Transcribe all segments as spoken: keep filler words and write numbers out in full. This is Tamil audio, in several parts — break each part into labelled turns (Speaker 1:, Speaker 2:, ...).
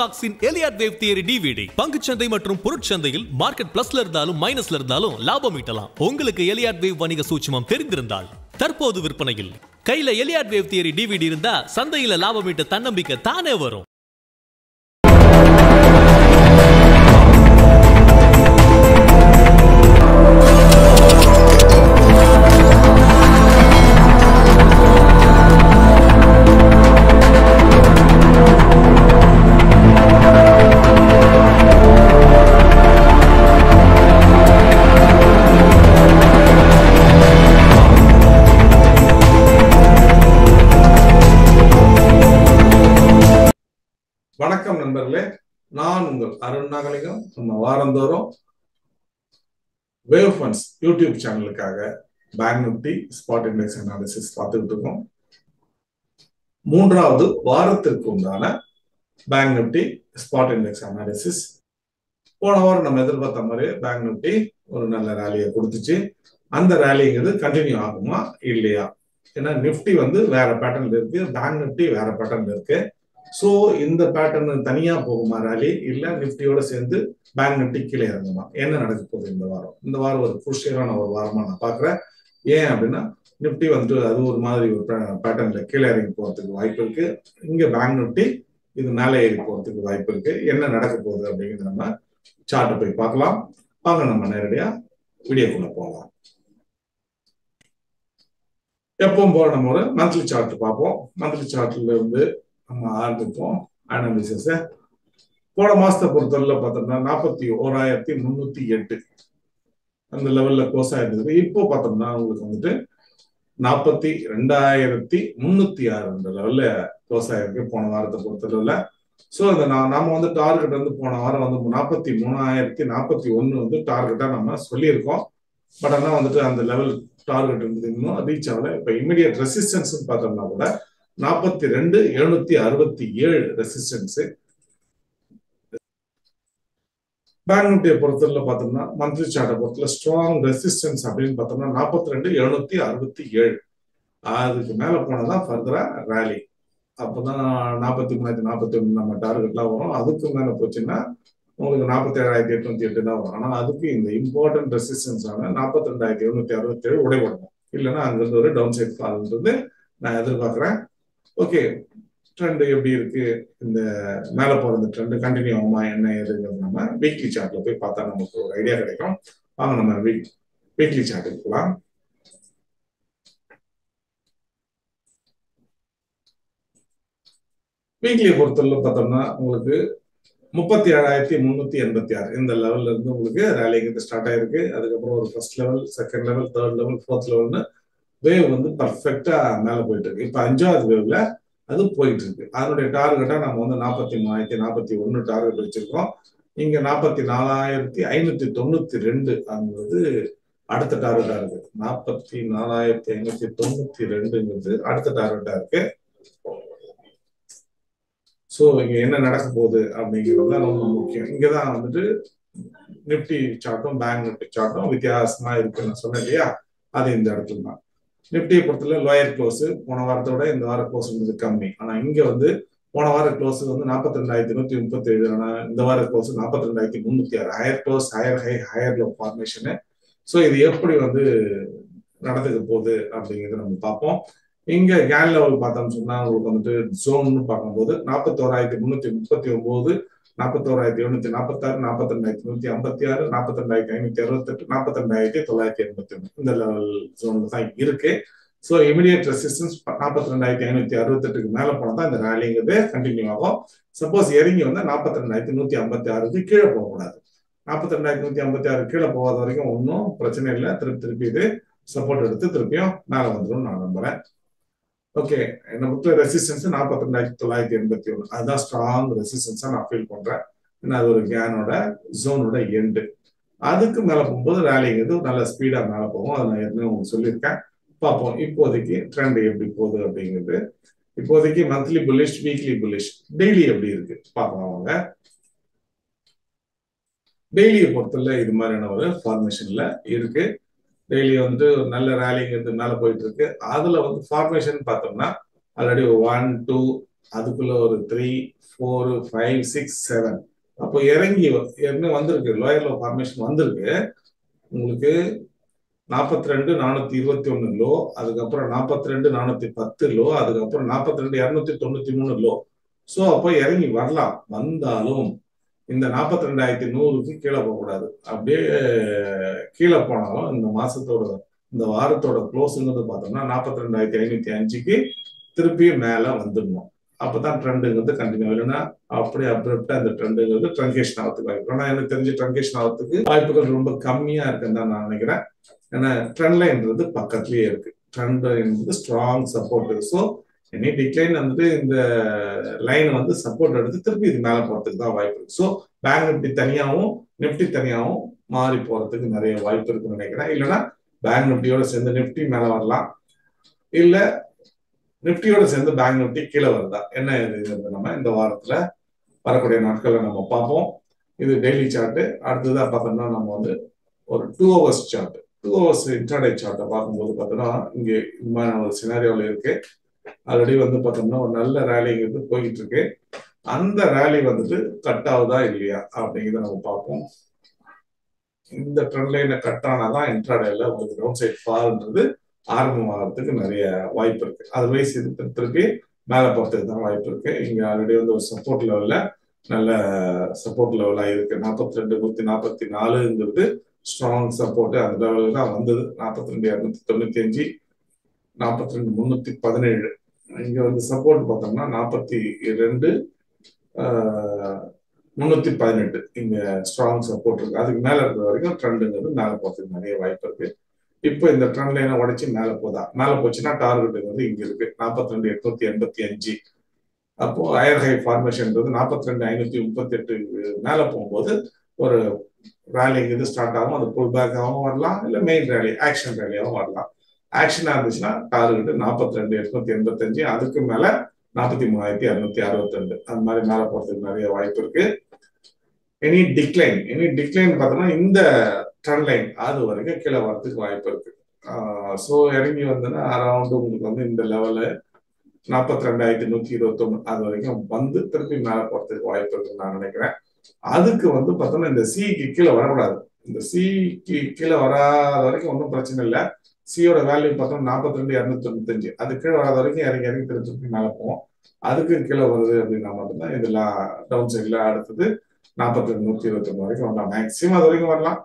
Speaker 1: Harunstocks in Elliott Wave Theory D V D. பங்குச்சந்தை மற்றும் பொருட்சந்தையில் மார்க்கெட் பிளஸ்ல இருந்தாலும் மைனஸ்ல இருந்தாலும் லாபம் ஈட்டலாம். உங்களுக்கு Elliott Wave வணிக சூட்சுமம் தெரிந்திருந்தால் தற்போது விற்பனையில் கையில Elliott Wave Theory D V D இருந்தா சந்தையில லாபம் ஈட்ட தன்னம்பிக்கை தானே வரும்.
Speaker 2: வணக்கம் நண்பர்களே, நான் உங்கள் அருண் நாகலிங்கம். நம்ம வாரந்தோறும் வேவ் ஃபண்ட்ஸ் யூடியூப் சேனலுக்காக bank Nifty spot index analysis பார்த்துக்கிட்டு இருக்கோம். மூன்றாவது வாரத்திற்கு உண்டான bank Nifty spot index analysis. போன வாரம் நம்ம எதிர்பார்த்த மாதிரி பேங்க் நிஃப்டி ஒரு நல்ல ரேலியை கொடுத்துச்சு. அந்த ரேலிங்கிறது கண்டினியூ ஆகுமா இல்லையா? ஏன்னா நிஃப்டி வந்து வேற பேட்டர்ன்ல இருக்கு, பேங்க் நிஃப்டி வேற பேட்டர்ன்ல இருக்கு. சோ இந்த பேட்டர்ன் தனியா போகுமா ரேலி, இல்ல நிஃப்டியோட சேர்ந்து பேங்க் நிஃப்டி கீழே இறங்குமா? என்ன நடக்க போகுது இந்த வாரம்? இந்த வாரம் ஒரு குருஷியலான ஒரு வாரமா நான் பாக்குறேன். ஏன் அப்படின்னா நிஃப்டி வந்துட்டு அது ஒரு மாதிரி ஒரு பேட்டர்ன்ல கீழே இறங்கி போறதுக்கு வாய்ப்பு இருக்கு. இங்க பேங்க் நிஃப்டி இது மேலே ஏறி போறதுக்கு வாய்ப்பு இருக்கு. என்ன நடக்க போகுது அப்படிங்கிறது நம்ம சார்ட்டை போய் பார்க்கலாம். வாங்க நம்ம நேரடியா வீடியோக்குள்ள போகலாம். எப்பவும் போல நம்ம ஒரு மந்த்லி சார்ட் பார்ப்போம். மந்த்லி சார்ட்ல இருந்து நம்ம ஆரம்பிப்போம் அனாலிசிஸ. போன மாசத்தை பொறுத்தவரை பார்த்தோம்னா நாற்பத்தி ஓராயிரத்தி முன்னூத்தி எட்டு அந்த லெவல்ல க்ளோஸ் ஆயிருந்தது. இப்போ பார்த்தோம்னா உங்களுக்கு வந்துட்டு நாற்பத்தி ரெண்டாயிரத்தி முன்னூத்தி ஆறு அந்த லெவல்ல க்ளோஸ் ஆயிருக்கு போன வாரத்தை பொறுத்தளவுல. ஸோ அந்த நாம வந்து டார்கெட் வந்து போன வாரம் வந்து நாற்பத்தி மூணாயிரத்தி நாற்பத்தி ஒன்னு வந்து டார்கெட்டா நம்ம சொல்லியிருக்கோம். பட் ஆனால் வந்துட்டு அந்த லெவல் டார்கெட் இருந்தது இன்னும் ரீச் ஆகல. இப்போ இமிடியட் ரெசிஸ்டன்ஸ் பார்த்தோம்னா கூட நாற்பத்தி ரெண்டு எழுநூத்தி அறுபத்தி ஏழு ரெசிஸ்டன்ஸ். பேங்க் நிஃப்டியை பொறுத்தவரை பார்த்தோம்னா மந்த்லி சார்ட்டை பொறுத்தவரை ஸ்ட்ராங் ரெசிஸ்டன்ஸ் அப்படின்னு பார்த்தோம்னா நாற்பத்தி ரெண்டு எழுநூத்தி அறுபத்தி ஏழு. அதுக்கு மேல போனதான் ஃபர்தரா ரேலி. அப்பதான் நாற்பத்தி மூணாயிரத்தி நாற்பத்தி ஒண்ணு நம்ம டார்கெட்லாம் வரும். அதுக்கு மேல போச்சுன்னா உங்களுக்கு நாற்பத்தி ஏழாயிரத்தி எட்நூத்தி எட்டு தான் வரும். ஆனா அதுக்கு இந்த இம்பார்ட்டன்ட் ரெசிஸ்டன்ஸ் ஆன நாற்பத்தி ரெண்டாயிரத்தி எழுநூத்தி அறுபத்தி ஏழு உடைபடணும். இல்லைன்னா அங்கிருந்து ஒரு டவுன் சைட் ஃபால்ன்றது நான் எதிர்பார்க்கிறேன். ஓகே, ட்ரெண்ட் எப்படி இருக்கு? இந்த மேல போற இந்த ட்ரெண்ட் கண்டினியூ ஆகுமா என்ன ஏதுங்கிறது நம்ம வீக்லி சார்ட்ல போய் பார்த்தா நமக்கு ஒரு ஐடியா கிடைக்கும். வாங்க நம்ம வீக் வீக்லி சார்ட் இருக்கலாம். வீக்லியை பொறுத்தவரை பார்த்தோம்னா உங்களுக்கு முப்பத்தி ஏழாயிரத்தி முன்னூத்தி எண்பத்தி ஆறு இந்த லெவல்ல இருந்து உங்களுக்கு ரேலிங்கிறது ஸ்டார்ட் ஆயிருக்கு. அதுக்கப்புறம் ஒரு first level, second level, third level, fourth லெவல்னு வேவ் வந்து பர்ஃபெக்டா மேல போயிட்டு இருக்கு. இப்ப அஞ்சாவது வேவ்ல அது போயிட்டு இருக்கு. அதனுடைய டார்கெட்டா நம்ம வந்து நாற்பத்தி மூணாயிரத்தி நாற்பத்தி ஒண்ணு டார்கெட் வச்சிருக்கோம். இங்க நாற்பத்தி நாலாயிரத்தி ஐநூத்தி தொண்ணூத்தி ரெண்டு அங்கிறது அடுத்த டார்கெட்டா இருக்கு. நாற்பத்தி நாலாயிரத்தி ஐநூத்தி தொண்ணூத்தி ரெண்டுங்கிறது அடுத்த டார்கெட்டா இருக்கு. சோ இங்க என்ன நடக்க போகுது அப்படிங்கிறது தான் ரொம்ப முக்கியம். இங்கதான் வந்துட்டு நிப்டி சார்ட்டும் பேங்க் நிப்டி சார்ட்டும் வித்தியாசமா இருக்குன்னு நான் சொன்னேன் இல்லையா? அது இந்த இடத்துல தான். நிப்டியை பொறுத்தவரை லோயர் க்ளோஸ் போன வாரத்தோட இந்த வார க்ளோஸ்ங்கிறது கம்மி. ஆனா இங்க வந்து போன வார க்ளோஸ் வந்து நாற்பத்தி ரெண்டாயிரத்தி நூத்தி முப்பத்தி ஏழு. ஆனா இந்த வார க்ளோஸ் நாற்பத்தி ரெண்டாயிரத்தி முன்னூத்தி ஆறு. Higher close, higher high, higher low ஃபார்மேஷனு. ஸோ இது எப்படி வந்து நடந்துக்க போகுது அப்படிங்கிறத நம்ம பார்ப்போம். இங்க கேன் லெவல் பார்த்தோம்னு சொன்னா உங்களுக்கு வந்துட்டு ஜோன்னு பார்க்கும்போது நாற்பத்தி ஓராயிரத்தி முன்னூத்தி முப்பத்தி ஒன்பது, நாற்பத்தி ஓராயிரத்தி எழுநூத்தி நாற்பத்தி ஆறு, நாற்பத்தி ரெண்டாயிரத்தி நூத்தி ஐம்பத்தி ஆறு, நாற்பத்தி ரெண்டாயிரத்தி ஐநூத்தி அறுபத்தி எட்டு, நாற்பத்தி ரெண்டாயிரத்தி தொள்ளாயிரத்தி எண்பத்தி ஒண்ணு இந்த லெவல் ஜோன்ல தான் இருக்கு. ஸோ இமிடியட் ரெசிஸ்டன்ஸ் நாற்பத்தி ரெண்டாயிரத்தி ஐநூத்தி அறுபத்தி எட்டுக்கு மேல போனதான் இந்த ரேலிங்கிறது கண்டினியூ ஆகும். சப்போஸ் இறங்கி வந்தா நாற்பத்தி ரெண்டாயிரத்தி நூத்தி ஐம்பத்தி ஆறுக்கு கீழே போகக்கூடாது. நாற்பத்தி ரெண்டாயிரத்தி நூத்தி ஐம்பத்தி ஆறு கீழே போகாத வரைக்கும் ஒன்றும் பிரச்சனை இல்லை. திருப்பி திருப்பி இது சப்போர்ட் எடுத்து திருப்பியும் மேல வந்துடும் நான் நம்புறேன். ஓகே, என்ன பொறுத்த ரெசிஸ்டன்ஸ் நாற்பத்தி ரெண்டாயிரத்தி தொள்ளாயிரத்தி எண்பத்தி ஒண்ணு அதுதான் ஸ்ட்ராங் ரெசிஸ்டன்ஸா நான் ஃபீல் பண்றேன். ஏன்னா அது ஒரு கேனோட ஜோனோட எண்டு. அதுக்கு மேல போகும்போது ரேலிங்கிறது நல்ல ஸ்பீடா மேல போகும். அதை நான் ஏற்கனவே உங்களுக்கு சொல்லியிருக்கேன். பார்ப்போம் இப்போதைக்கு ட்ரெண்ட் எப்படி போகுது அப்படிங்கிறது. இப்போதைக்கு monthly bullish, weekly bullish, daily எப்படி இருக்கு பார்க்கலாம் வாங்க. டெய்லியை பொறுத்தவரை இது மாதிரியான ஒரு ஃபார்மேஷன்ல இருக்கு. டெய்லி வந்து நல்ல ரேலிங்கிறது மேல போயிட்டு இருக்கு. அதுல வந்து ஃபார்மேஷன் பார்த்தோம்னா ஆல்ரெடி ஒன் டூ அதுக்குள்ள ஒரு three four five six seven அப்போ இறங்கி ஏற்கனவே வந்திருக்கு, லோயர் லோ ஃபார்மேஷன் வந்திருக்கு. உங்களுக்கு நாற்பத்தி ரெண்டு நானூத்தி இருபத்தி ஒன்னு லோ, அதுக்கப்புறம் நாற்பத்தி ரெண்டு நானூத்தி பத்து லோ, அதுக்கப்புறம் நாற்பத்தி ரெண்டு இருநூத்தி தொண்ணூத்தி மூணு லோ. ஸோ அப்போ இறங்கி வரலாம். வந்தாலும் இந்த நாற்பத்தி ரெண்டாயிரத்தி நூறுக்கு கீழே போகக்கூடாது. அப்படியே கீழே போனாலும் இந்த மாசத்தோட இந்த வாரத்தோட க்ளோஸுங்கிறது பார்த்தோம்னா நாற்பத்தி ரெண்டாயிரத்தி ஐநூத்தி அஞ்சுக்கு திருப்பியும் மேல வந்துடணும். அப்பதான் ட்ரெண்டுங்கிறது கண்டினியூ. இல்லைன்னா அப்படியே அப்ரப்டா இந்த ட்ரெண்டுங்கிறது ட்ரங்கேஷன் ஆகிறதுக்கு வாய்ப்பு. ஆனால் எனக்கு தெரிஞ்சு ட்ரங்கேஷன் ஆகிறதுக்கு வாய்ப்புகள் ரொம்ப கம்மியா இருக்குன்னு தான் நான் நினைக்கிறேன். ஏன்னா ட்ரெண்ட் லைன்றது பக்கத்துலயே இருக்கு. ட்ரெண்ட் லைன்றது strong support. So any decline வந்துட்டு இந்த லைன் வந்து சப்போர்ட் எடுத்து திருப்பி இது மேல போறதுக்கு தான் வாய்ப்பு இருக்கு. ஸோ பேங்க் நிப்டி தனியாகவும் நிப்டி தனியாகவும் மாறி போறதுக்கு நிறைய வாய்ப்பு இருக்குன்னு நினைக்கிறேன். இல்லைன்னா பேங்க் நிப்டியோட சேர்ந்து நிப்டி மேல வரலாம், இல்ல நிப்டியோட சேர்ந்து பேங்க் நிப்டி கீழே வருதா என்ன இது நம்ம இந்த வாரத்துல வரக்கூடிய நாட்கள்ல நம்ம பார்ப்போம். இது டெய்லி சார்ட். அடுத்ததான் பார்த்தோம்னா நம்ம வந்து ஒரு two hours chart, two hours intraday சார்ட்டை பார்க்கும்போது பார்த்தோம்னா இங்க இந்த மாதிரி ஒரு சினாரியோவில் இருக்கு. ஆல்ரெடி வந்து பார்த்தோம்னா ஒரு நல்ல ரேலிங்கிறது போய்கிட்டு இருக்கு. அந்த ரேலி வந்துட்டு கட் ஆகுதா இல்லையா அப்படிங்கிறத நம்ம பார்ப்போம். இந்த ட்ரெண்ட் லைனை கட் ஆனாதான் இன்ட்ராடேல உங்களுக்கு டவுன் சைட் ஃபால்ன்றது ஆரம்பமாகிறதுக்கு நிறைய வாய்ப்பு இருக்கு. அதர்வைஸ் இது திருப்பி மேலே போகிறதுக்கு தான் வாய்ப்பு இருக்கு. இங்க ஆல்ரெடி வந்து ஒரு சப்போர்ட் லெவல்ல நல்ல சப்போர்ட் லெவலாக இருக்கு. நாற்பத்தி ரெண்டு நூத்தி நாற்பத்தி நாலுங்கிறது ஸ்ட்ராங் சப்போர்ட். அந்த லெவலுக்கு தான் வந்தது. நாற்பத்தி ரெண்டு இரநூத்தி தொண்ணூத்தி அஞ்சு நாற்பத்தி ரெண்டு முன்னூத்தி பதினேழு. இங்க வந்து சப்போர்ட் பார்த்தோம்னா நாற்பத்தி ரெண்டு முன்னூத்தி பதினெட்டு இங்க ஸ்ட்ராங் சப்போர்ட் இருக்கு. அதுக்கு மேல இருக்கிற வரைக்கும் ட்ரெண்டுங்கிறது மேல போறதுக்கு நிறைய வாய்ப்பு இருக்கு. இப்போ இந்த ட்ரெண்ட் லைனை உடைச்சு மேல போதா, மேல போச்சுன்னா டார்கெட் வந்து இங்க இருக்கு நாற்பத்தி ரெண்டு எட்நூத்தி எண்பத்தி அஞ்சு. அப்போ ஹையர் ஹை ஃபார்மேஷன்ன்றது நாற்பத்தி ரெண்டு ஐநூத்தி முப்பத்தி எட்டு மேல போகும்போது ஒரு ரேலிங்கிறது ஸ்டார்ட் ஆகும். அது புல் பேக்காகவும் வரலாம், இல்லை மெயின் ரேலி ஆக்ஷன் ரேலியாகவும் வரலாம். ஆக்ஷனா இருந்துச்சுன்னா டார்கெட் நாற்பத்தி ரெண்டு எட்நூத்தி எண்பத்தி அஞ்சு, அதுக்கு மேல நாற்பத்தி மூணாயிரத்தி அறுநூத்தி அறுபத்தி ரெண்டு அந்த மாதிரி மேல போறதுக்கு நிறைய வாய்ப்பு இருக்கு. எனி டிக்ளைன் எனி டிக்ளைன் பார்த்தோம்னா இந்த ட்ரெண்ட் லைன் அது வரைக்கும் கீழே வரதுக்கு வாய்ப்பு இருக்கு. ஸோ இறங்கி வந்ததுன்னா அரௌண்ட் உங்களுக்கு வந்து இந்த லெவலு நாற்பத்தி ரெண்டாயிரத்தி நூத்தி இருபத்தி ஒண்ணு அது வரைக்கும் வந்து திருப்பி மேல போறதுக்கு வாய்ப்பு இருக்குன்னு நான் நினைக்கிறேன். அதுக்கு வந்து பார்த்தோம்னா இந்த சிக்கு கீழே வரக்கூடாது. இந்த சிக்கு கீழே வராத வரைக்கும் ஒன்றும் பிரச்சனை இல்லை. சியோட வேல்யூ பார்த்தோம்னா நாற்பத்தி ரெண்டு இரநூத்தி தொண்ணூத்தஞ்சு அது கீழே வராத வரைக்கும் இறங்கி இறங்கி திருப்பி திருப்பி மேலே போவோம். அதுக்கு கீழே வருது அப்படின்னா மட்டும்தான் இதெல்லாம் டவுன் சைட்ல அடுத்தது நாற்பத்தி ரெண்டு நூத்தி இருபத்தி ஒண்ணு வரைக்கும் வரலாம். மேக்சிமம் அது வரைக்கும் வரலாம்.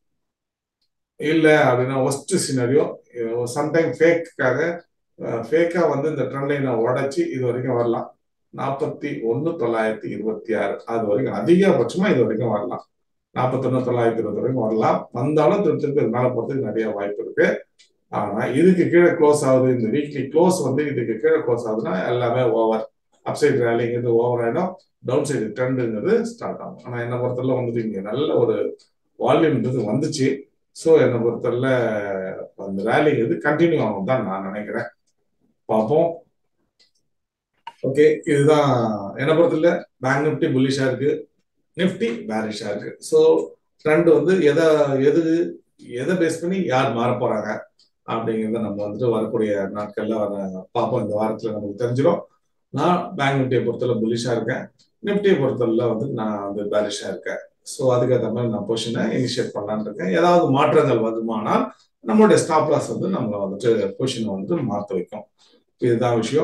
Speaker 2: இல்ல அப்படின்னா ஒஸ்ட் சினரியோ சம்டைம் ஃபேக்காக ஃபேக்கா வந்து இந்த ட்ரெண்ட் லைனை உடைச்சி இது வரைக்கும் வரலாம். நாற்பத்தி ஒன்னு தொள்ளாயிரத்தி இருபத்தி ஆறு அது வரைக்கும் அதிகபட்சமா இது வரைக்கும் வரலாம். நாற்பத்தி ஒன்னு தொள்ளாயிரத்தி இருபது வரைக்கும் வரலாம். வந்தாலும் திருப்பி திருப்பி மேல போறதுக்கு நிறைய வாய்ப்பு இருக்கு. ஆனா இதுக்கு கீழே க்ளோஸ் ஆகுது, இந்த வீக்லி க்ளோஸ் வந்து இதுக்கு கீழே க்ளோஸ் ஆகுதுன்னா எல்லாமே ஓவர். அப்சைட் ரேலிங்கிறது ஓவர் ஆயிடும், டவுன் சைடு ட்ரெண்டுங்கிறது ஸ்டார்ட் ஆகும். ஆனா என்னை பொறுத்தவரை வந்துட்டு இங்க நல்ல ஒரு வால்யூம்ன்றது வந்துச்சு. ஸோ என்னை பொறுத்தவரை அந்த ரேலிங்கிறது கண்டினியூ ஆகும் தான் நான் நினைக்கிறேன். பார்ப்போம். ஓகே, இதுதான் என்னை பொறுத்தவரை பேங்க் நிப்டி புல்லிஷா இருக்கு, நிப்டி பேரிஷா இருக்கு. ஸோ ட்ரெண்ட் வந்து எதை எது எதை பேஸ் பண்ணி யார் மாற போறாங்க அப்படிங்கிறத நம்ம வந்துட்டு வரக்கூடிய நாட்கள்ல வர பார்ப்போம். இந்த வாரத்துல நமக்கு தெரிஞ்சிடும். நான் பேங்க் நிப்டியை பொறுத்தவரை புல்லிஷா இருக்கேன், நிப்டியை பொறுத்தவரை வந்து நான் வந்து பேரிஷா இருக்கேன். ஸோ அதுக்கேற்ற மாதிரி நான் பொசிஷனை இனிஷியேட் பண்ணலான்னு இருக்கேன். ஏதாவது மாற்றங்கள் வருமானால் நம்மளுடைய ஸ்டாப் லாஸ் வந்து நம்மளை வந்துட்டு பொசிஷனை வந்துட்டு மாற்ற வைக்கும். இதுதான் விஷயம்.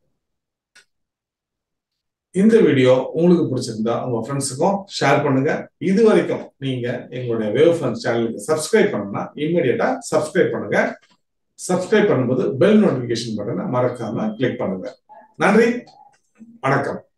Speaker 2: இந்த வீடியோ உங்களுக்கு பிடிச்சிருந்தா உங்க ஃப்ரெண்ட்ஸுக்கும் ஷேர் பண்ணுங்க. இது வரைக்கும் நீங்க எங்களுடைய வேவ் ஃபண்ட்ஸ் சேனலுக்கு சப்ஸ்கிரைப் பண்ணா இமீடியட்டா சப்ஸ்கிரைப் பண்ணுங்க. சப்ஸ்கிரைப் பண்ணும்போது பெல் நோட்டிபிகேஷன் பட்டனை மறக்காம கிளிக் பண்ணுங்க. நன்றி, வணக்கம்.